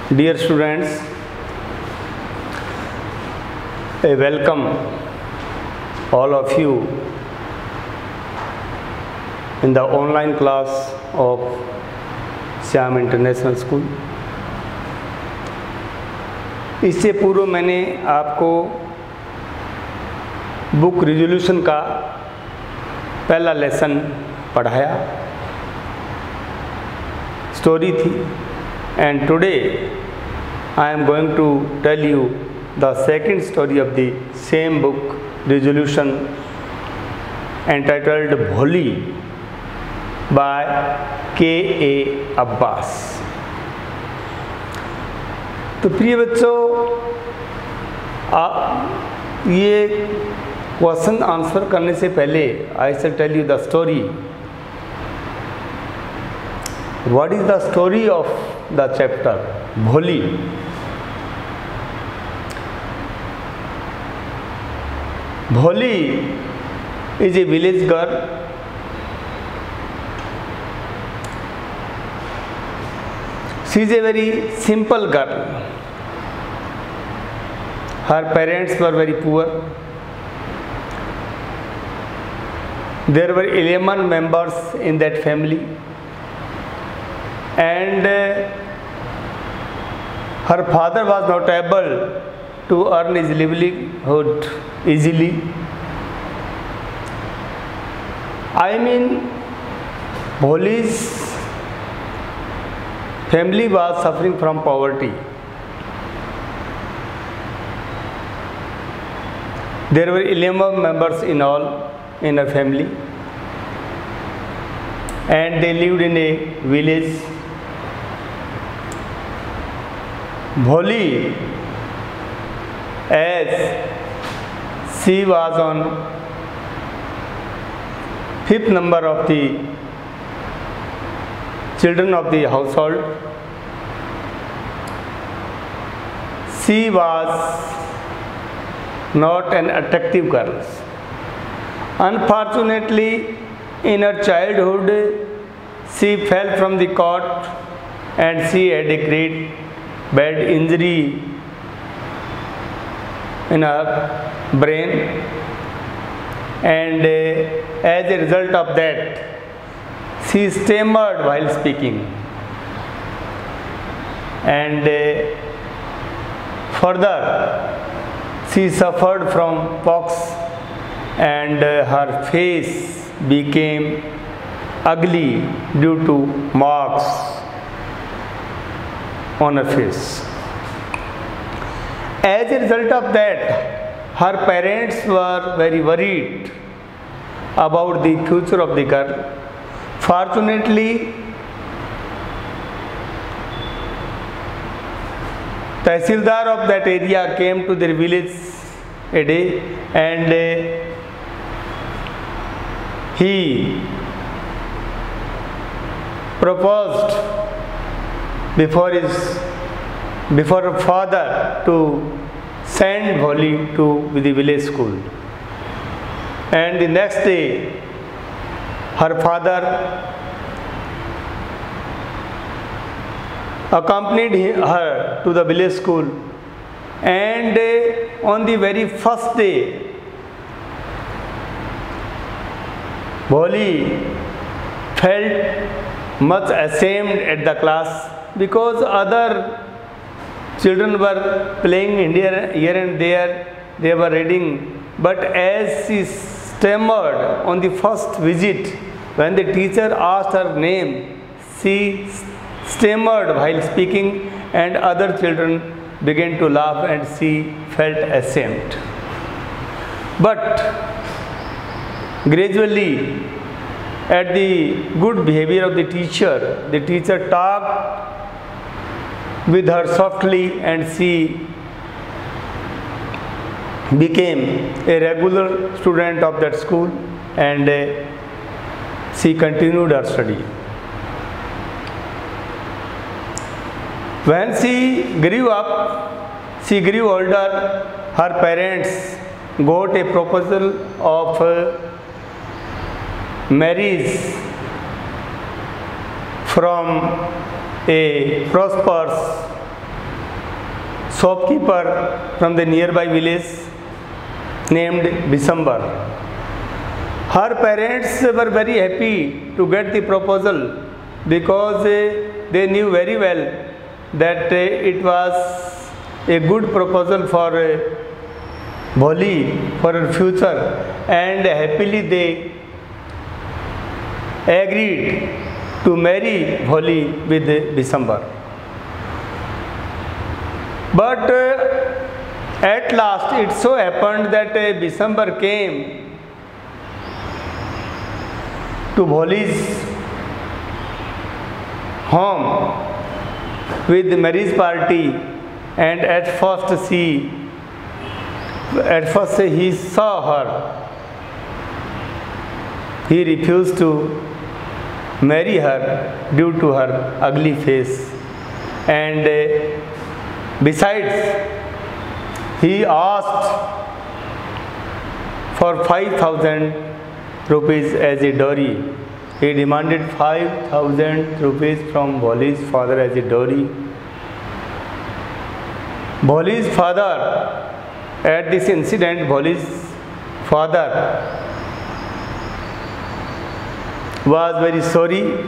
Dear students, I welcome all of you in the online class of Shyam international school. इससे पूर्व मैंने आपको book resolution का पहला लेसन पढ़ाया, स्टोरी थी, and today I am going to tell you the second story of the same book resolution entitled Bholi by K.A. Abbas। तो प्रिय बच्चों, ये क्वेश्चन आंसर करने से पहले I shall tell you the story। What is the story of the chapter Bholi? Bholi is a village girl she is a very simple girl. Her parents were very poor. There were 11 members in that family, and her father was not able to earn his livelihood easily. I mean, Bholi's family was suffering from poverty. There were 11 members in all in a family, and they lived in a village. Bholi, as she was on 5th number of the children of the household, she was not an attractive girl. Unfortunately, in her childhood, she fell from the cot and she had a great bad injury in her brain, and as a result of that, she stammered while speaking, and further she suffered from pox, and her face became ugly due to marks on her face. As a result of that, her parents were very worried about the future of the girl. Fortunately, Tahsildar of that area came to their village a day, and he proposed before her father to send Bholi to the village school. And the next day, her father accompanied her to the village school, and on the very first day, Bholi felt much ashamed at the class because other children were playing here and there, they were reading, but as she stammered on the first visit, when the teacher asked her name, she stammered while speaking, and other children began to laugh and she felt ashamed. But gradually, at the good behavior of the teacher talked with her softly, and she became a regular student of that school, and she continued her study. When she grew up, she grew older, her parents got a proposal of marriage from a prosperous shopkeeper from the nearby village named Bisambar. Her parents were very happy to get the proposal because they knew very well that it was a good proposal for Bholi for her future, and happily they agreed to marry Bholi with Bisambar. But at last it so happened that Bisambar came to Bholi's home with the marriage party, and at first he saw her. He refused to marry her due to her ugly face, and besides he asked for 5,000 rupees as a dowry. He demanded 5,000 rupees from Bholi's father as a dowry. Bholi's father, at this incident, Bholi's father was very sorry.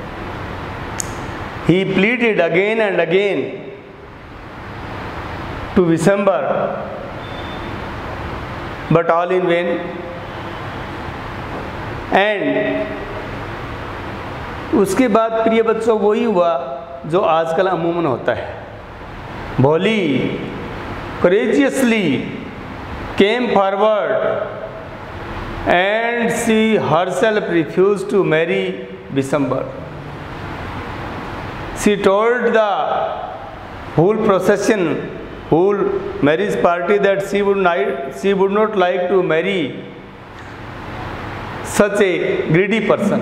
He pleaded again and again to Bisambar, but all in vain. And उसके बाद प्रिय बच्चों वही हुआ जो आजकल अमूमन होता है. Bholi courageously came forward and she herself refused to marry Bisambar. She told the whole procession, whole marriage party, that she would not like to marry such a greedy person.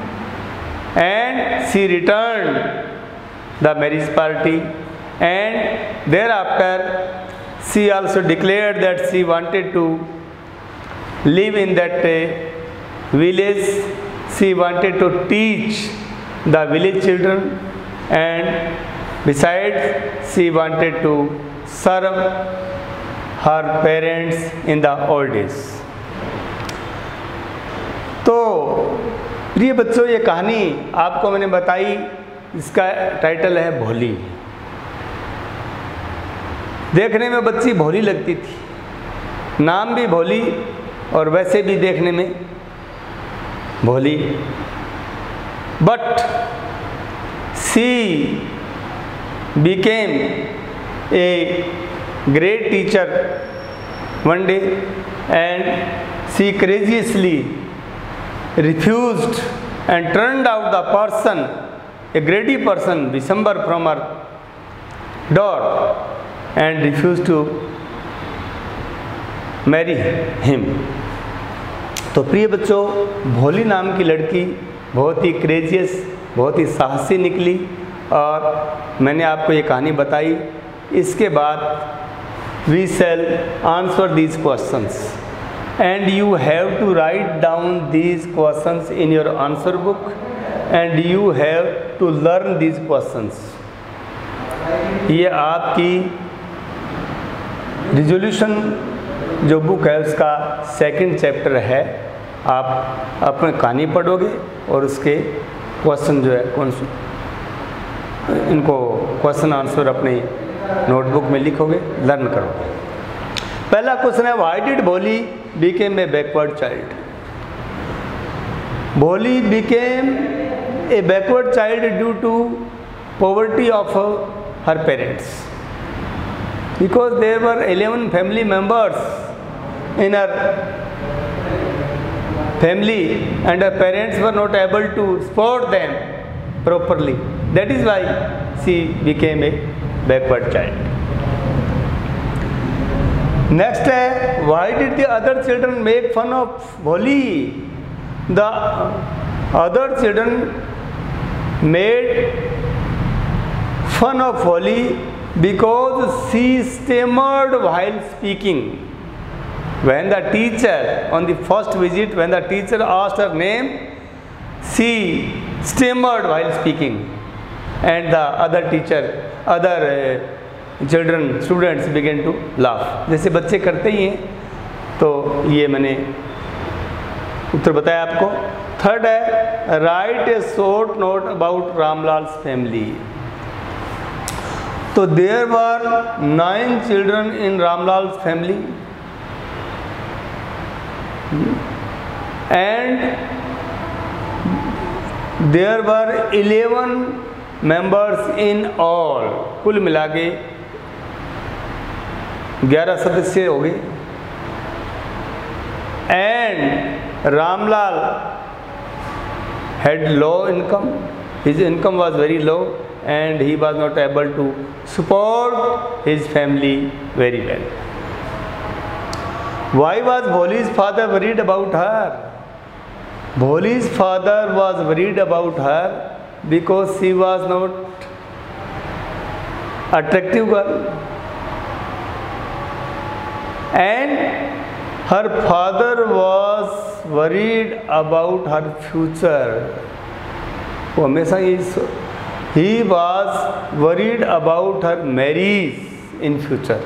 And she returned the marriage party, and thereafter she also declared that she wanted to live in that village. She wanted to teach the village children, and besides she wanted to serve her parents in the old days. तो प्रिय बच्चों, ये कहानी आपको मैंने बताई, इसका title है भोली. देखने में बच्ची भोली लगती थी, नाम भी भोली और वैसे भी देखने में Bholi. But she became a great teacher one day, and she courageously refused and turned out the person, a greedy person, Bisambar, from her door, and refused to marry him. तो प्रिय बच्चों, भोली नाम की लड़की बहुत ही करेजियस, बहुत ही साहसी निकली, और मैंने आपको ये कहानी बताई. इसके बाद we shall answer these questions, and you have to write down these questions in your answer book, and you have to learn these questions. ये आपकी रिजोल्यूशन जो बुक है उसका सेकंड चैप्टर है. आप अपने कहानी पढ़ोगे और उसके क्वेश्चन जो है कौन से इनको क्वेश्चन आंसर अपनी नोटबुक में लिखोगे, लर्न करोगे. पहला क्वेश्चन है, why did Bholi became a backward child? Bholi became a backward child due to poverty of her parents, because there were 11 family members in her family and her parents were not able to support them properly. That is why she became a backward child. Next है, why did the other children make fun of Bholi? The other children made fun of Bholi because she stammered while speaking. When the teacher, on the first visit, when the teacher asked her name, she stammered while speaking, and the other children students began to laugh, जैसे बच्चे करते ही हैं। तो ये मैंने उत्तर बताया आपको। Third है write a short note about Ramlal's family. तो there were 9 children in Ramlal's family and there were 11 members in all. कुल मिला के 11 सदस्य हो गए। And Ramlal had low income, his income was very low and he was not able to support his family very well. Why was Bholi's father worried about her? Bholi's father was worried about her because she was not attractive girl and her father was worried about her future. वो हमेशा he was worried about her marriage in future.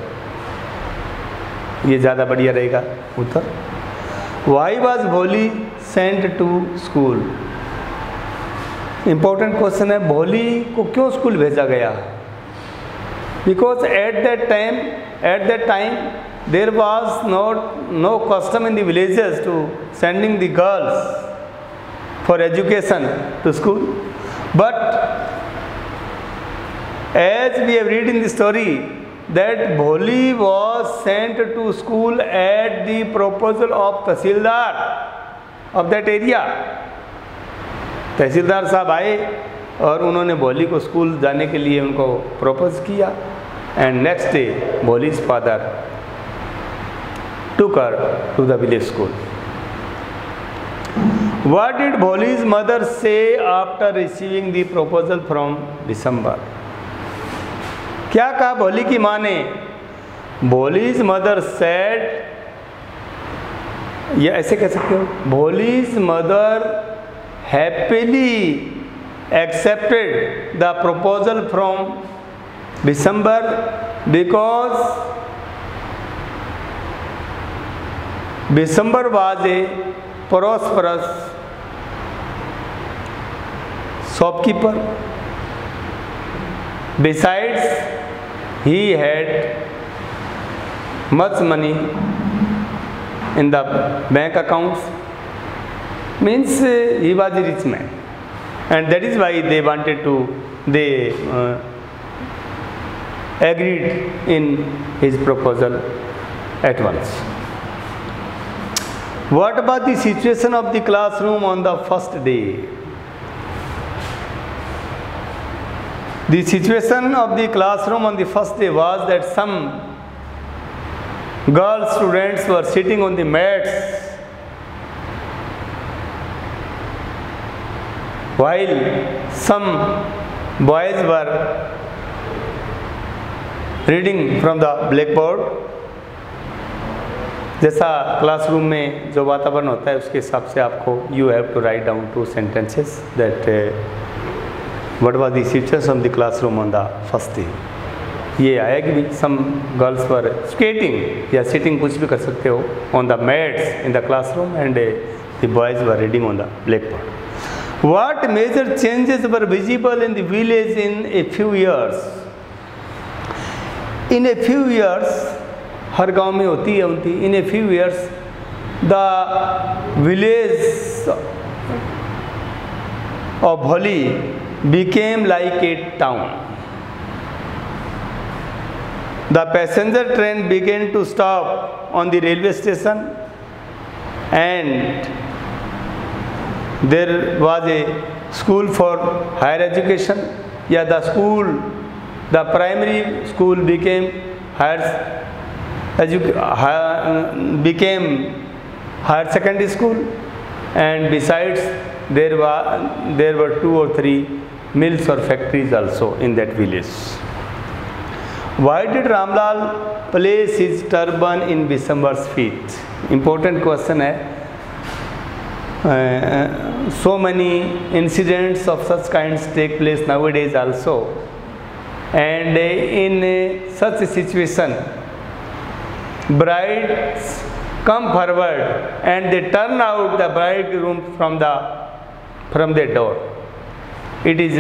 ये ज़्यादा बढ़िया रहेगा उत्तर। Why was Bholi sent to school? Important question है, भोली को क्यों स्कूल भेजा गया? Because at that time there was no custom in the villages to sending the girls for education to school. But as we have read in the story that Bholi was sent to school at the proposal of Tahsildar of that area. तहसीलदार साहब आए और उन्होंने भोली को school जाने के लिए उनको प्रपोज किया। And next day Bholi's father took her to the village school. What did Bholi's mother say after receiving the proposal from December? क्या कहा भोली की माँ ने? Bholi's mother said, या ऐसे कह सकते हो, Bholi's mother happily accepted the proposal from December because December was a prosperous shopkeeper. Besides, he had much money in the bank accounts. Means he was a rich man, and that is why they agreed in his proposal at once. What about the situation of the classroom on the first day? The situation of the classroom on the first day was that some girl students were sitting on the mats while some boys were reading from the blackboard. जैसा classroom में जो वातावरण होता है उसके हिसाब से आपको you have to write down 2 sentences that what was the situation of the classroom on the first day. ये आया कि भी सम गर्ल्स वर स्केटिंग या सिटिंग, कुछ भी कर सकते हो, on the mats in the classroom and the boys were reading on the blackboard. What major changes were visible in the village in a few years? In a few years, हर गांव में होती है उनकी। In a few years the village of Bholi became like a town. The passenger train began to stop on the railway station and there was a school for higher education. Yeah, the primary school became became higher secondary school, and besides there were 2 or 3 mills or factories also in that village. Why did Ramlal place his turban in Bishambar's feet? Important question है. So many incidents of such kinds take place nowadays also. and in such a situation, brides come forward and they turn out the bridegroom from their door. It is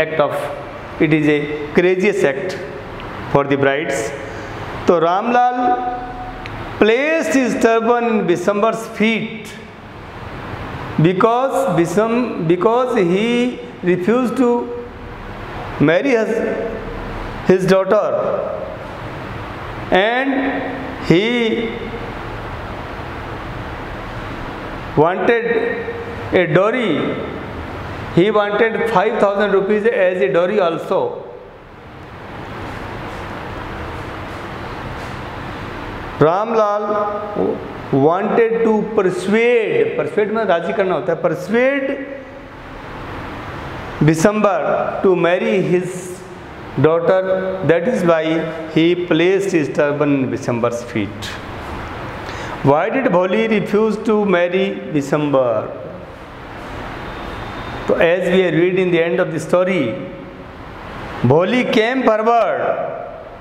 a courageous act for the brides. So Ramlal placed his turban in Bisambar's feet because he refused to marry his daughter, and he wanted a dowry. He wanted 5,000 rupees as a dowry also. Ramlal wanted to persuade में राजी करना होता है, persuade Bisambar to marry his daughter. That is why he placed his turban in Bisambar's feet. Why did Bholi refuse to marry Bisambar? So as we read in the end of the story, Bholi came forward,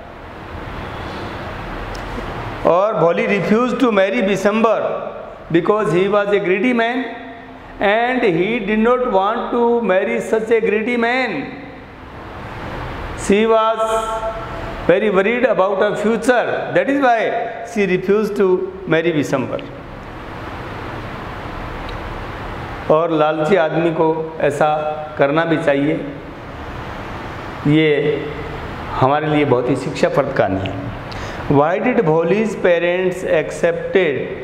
or Bholi refused to marry Bisambar because he was a greedy man and he did not want to marry such a greedy man. She was very worried about her future. That is why she refused to marry Bisambar. और लालची आदमी को ऐसा करना भी चाहिए। ये हमारे लिए बहुत ही शिक्षाप्रद कहानी है। Why did Bholi's parents accepted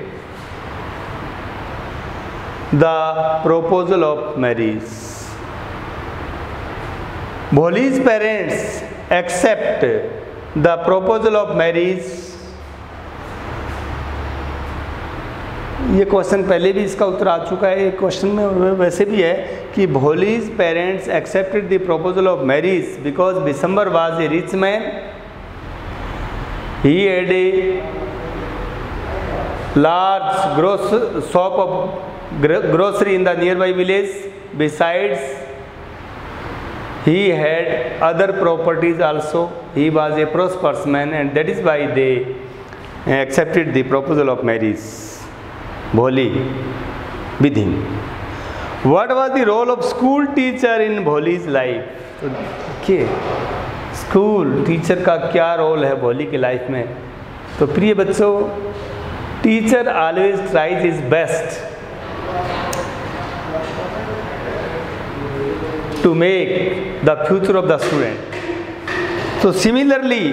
the proposal of marriage? Bholi's parents accept the proposal of marriage. ये क्वेश्चन पहले भी इसका उत्तर आ चुका है। एक क्वेश्चन में वैसे भी है कि Bholi's parents accepted the proposal of marriage because Bisambar was a rich man. He had a large shop of grocery in the nearby village. Besides, he had other properties also. He was a prosperous man, and that is why they accepted the proposal of marriage. Bholi with him. What was the role of school teacher in Bholi's life? तो देखिए school teacher का क्या role है भोली की life में। तो प्रिय बच्चों, teacher always tries his best to make the future of the student. So similarly,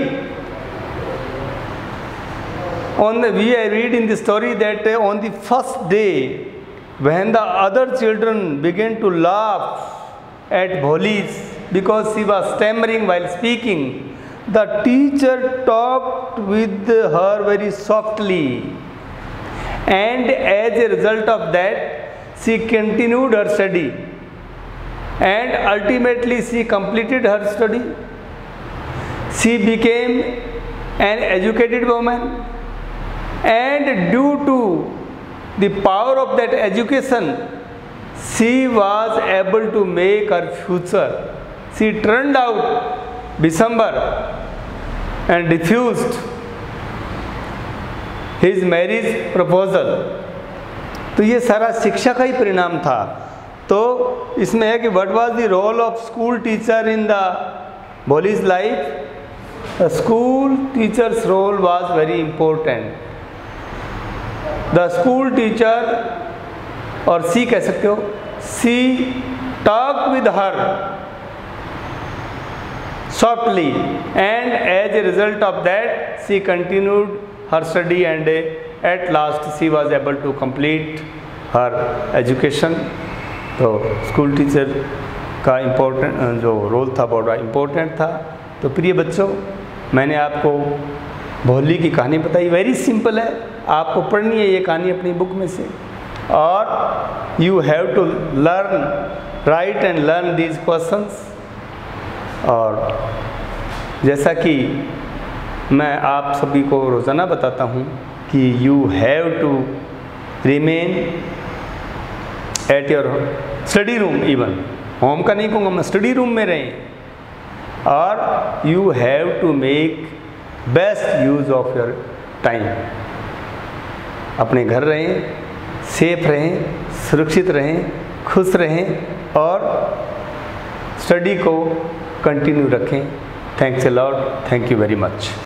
we read in the story that on the first day, when the other children began to laugh at Bholi's because she was stammering while speaking, the teacher talked with her very softly, and as a result of that, she continued her study. And ultimately she completed her study. She became an educated woman, and due to the power of that education, she was able to make her future. She turned out Bisambar and refused his marriage proposal. तो ये सारा शिक्षा का ही परिणाम था। तो इसमें है कि what was the role of school teacher in the Bholi's life? The school teacher's role was very important. The school teacher, और सी कह सकते हो, she talk with her softly, and as a result of that she continued her study, and at last she was able to complete her education. तो school teacher का important जो रोल था बड़ा इम्पोर्टेंट था। तो प्रिय बच्चों, मैंने आपको भोली की कहानी बताई। वेरी सिंपल है, आपको पढ़नी है ये कहानी अपनी बुक में से, और you have to learn, write and learn these questions. और जैसा कि मैं आप सभी को रोज़ाना बताता हूँ कि you have to remain at your study room, even home का नहीं कहूँगा मैं, स्टडी रूम में रहें और you have to make best use of your time. अपने घर रहें, सेफ रहें, सुरक्षित रहें, खुश रहें और स्टडी को कंटिन्यू रखें। Thanks a lot, thank you very much.